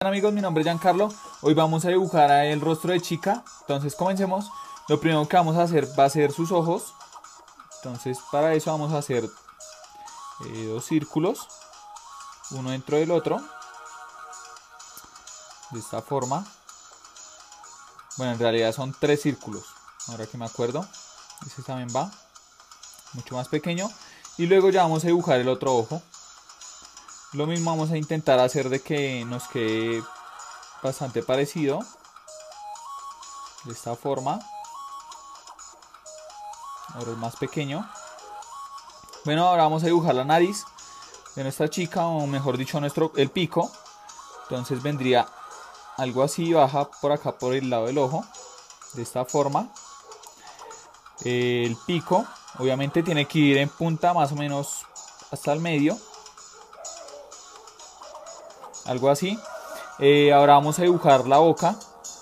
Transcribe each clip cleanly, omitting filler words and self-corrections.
Hola amigos, mi nombre es Giancarlo. Hoy vamos a dibujar el rostro de chica. Entonces comencemos. Lo primero que vamos a hacer va a ser sus ojos. Entonces para eso vamos a hacer dos círculos, uno dentro del otro, de esta forma. Bueno, en realidad son tres círculos, ahora que me acuerdo. Ese también va mucho más pequeño. Y luego ya vamos a dibujar el otro ojo. Lo mismo vamos a intentar hacer de que nos quede bastante parecido, de esta forma. Ahora es más pequeño. Bueno, ahora vamos a dibujar la nariz de nuestra chica, o mejor dicho el pico. Entonces vendría algo así, baja por acá por el lado del ojo, de esta forma. El pico obviamente tiene que ir en punta más o menos hasta el medio, algo así. Ahora vamos a dibujar la boca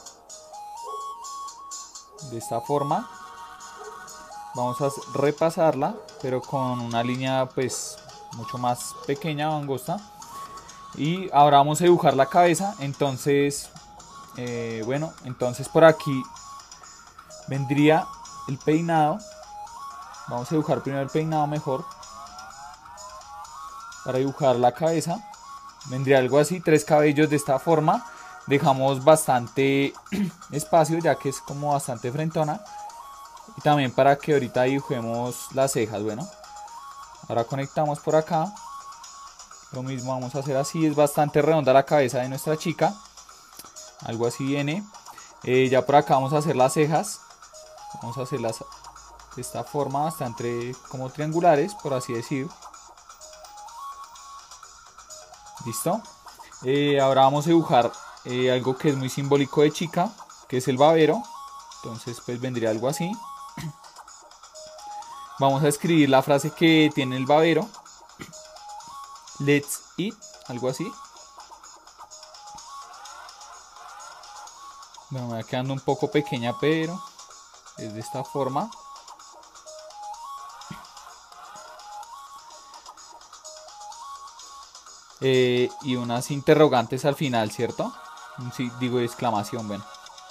de esta forma. Vamos a repasarla, pero con una línea pues mucho más pequeña o angosta. Y ahora vamos a dibujar la cabeza. Entonces bueno, entonces por aquí vendría el peinado. Vamos a dibujar primero el peinado mejor. Para dibujar la cabeza vendría algo así, tres cabellos de esta forma. Dejamos bastante espacio, ya que es como bastante frentona. Y también para que ahorita dibujemos las cejas. Bueno, ahora conectamos por acá. Lo mismo vamos a hacer así. Es bastante redonda la cabeza de nuestra chica, algo así viene. Ya por acá vamos a hacer las cejas. Vamos a hacerlas de esta forma, bastante como triangulares, por así decir. Listo. Ahora vamos a dibujar algo que es muy simbólico de chica, que es el babero. Entonces pues vendría algo así. Vamos a escribir la frase que tiene el babero. Let's eat, algo así. Bueno, me va quedando un poco pequeña, pero es de esta forma. Y unas interrogantes al final, ¿cierto? Digo exclamación, bueno.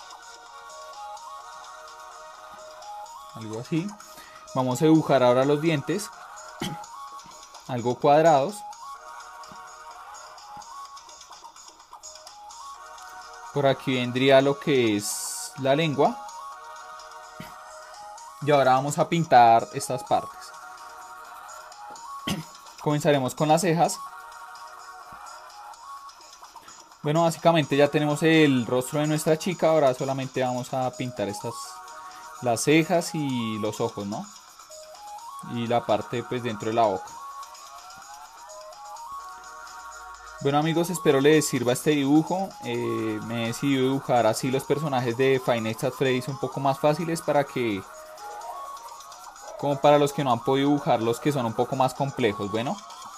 Algo así. Vamos a dibujar ahora los dientes. Algo cuadrados. Por aquí vendría lo que es la lengua. Y ahora vamos a pintar estas partes. Comenzaremos con las cejas. Bueno, básicamente ya tenemos el rostro de nuestra chica. Ahora solamente vamos a pintar las cejas y los ojos, ¿no? Y la parte pues dentro de la boca. Bueno amigos, espero les sirva este dibujo. Me he decidido dibujar así los personajes de Five Nights at Freddy's un poco más fáciles, para que, como para los que no han podido dibujar los que son un poco más complejos. Bueno,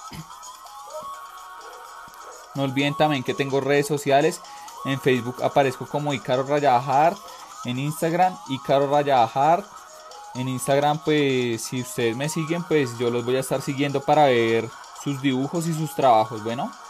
no olviden también que tengo redes sociales. En Facebook aparezco como Icaro_Hart. En Instagram Icaro_Hart. En Instagram pues si ustedes me siguen pues yo los voy a estar siguiendo para ver sus dibujos y sus trabajos.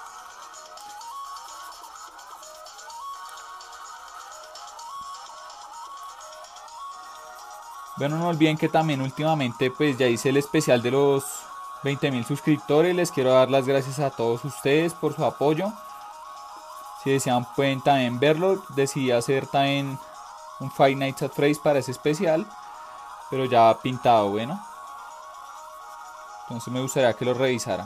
Bueno, no olviden que también últimamente pues ya hice el especial de los 20.000 suscriptores. Les quiero dar las gracias a todos ustedes por su apoyo. Si desean pueden también verlo. Decidí hacer también un Five Nights at Freddy's para ese especial, pero ya pintado, bueno. Entonces me gustaría que lo revisaran.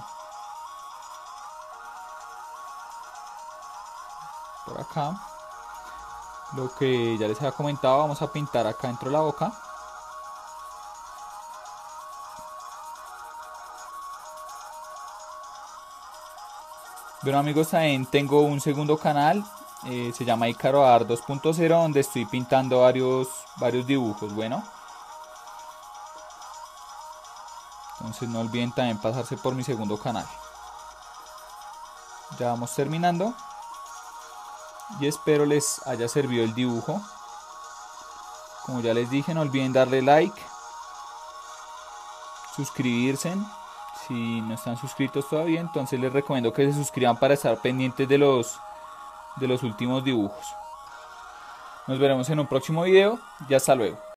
Por acá, lo que ya les había comentado, vamos a pintar acá dentro de la boca. Bueno amigos, también tengo un segundo canal, se llama Icaro_Hart 2.0, donde estoy pintando varios dibujos, bueno. Entonces no olviden también pasarse por mi segundo canal. Ya vamos terminando. Y espero les haya servido el dibujo. Como ya les dije, no olviden darle like, suscribirse. Si no están suscritos todavía, entonces les recomiendo que se suscriban para estar pendientes de de los últimos dibujos. Nos veremos en un próximo video y hasta luego.